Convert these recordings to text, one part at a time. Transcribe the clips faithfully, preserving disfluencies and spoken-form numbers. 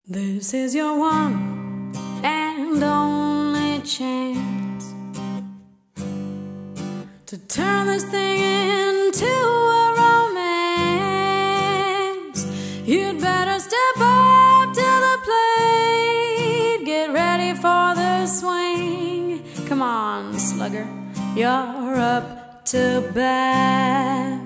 This is your one and only chance to turn this thing into a romance. You'd better step up to the plate, get ready for the swing. Come on, Slugger, you're up to bat.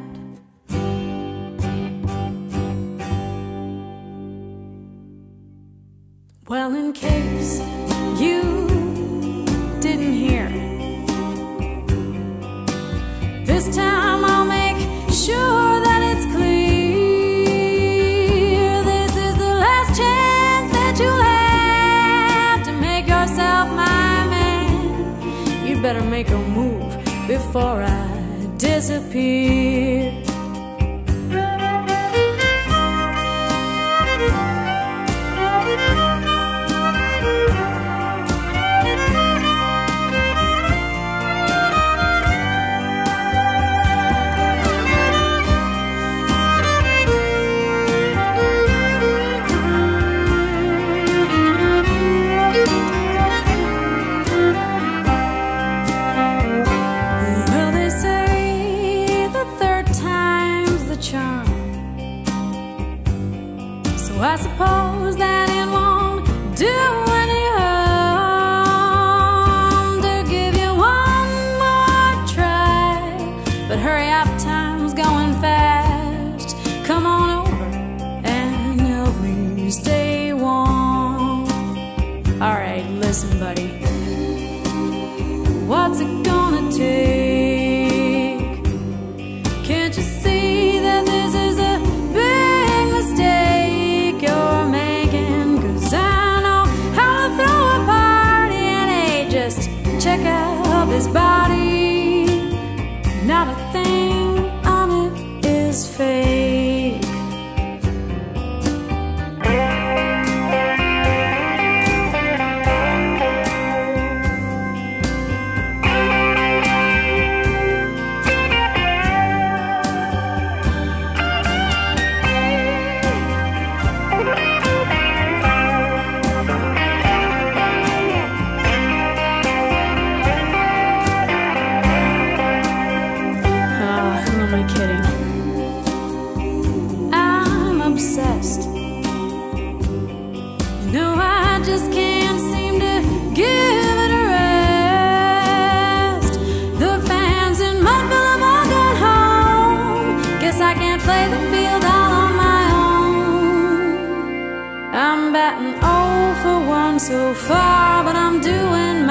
Well, in case you didn't hear, this time I'll make sure that it's clear. This is the last chance that you'll have to make yourself my man. You better make a move before I disappear. So I suppose that it won't do any harm to give you one more try. But hurry up, time's going fast. Come on over and help me stay warm. Alright, listen, buddy. What's it gonna take? Can't you see that this is a big mistake you're making? 'Cause I know how to throw a party, and hey, just check out this body. Not a thing on it is fake. Kidding. I'm obsessed. You know, I just can't seem to give it a rest. The fans in Mudville have all gone home. Guess I can't play the field all on my own. I'm batting oh for one so far, but I'm doing my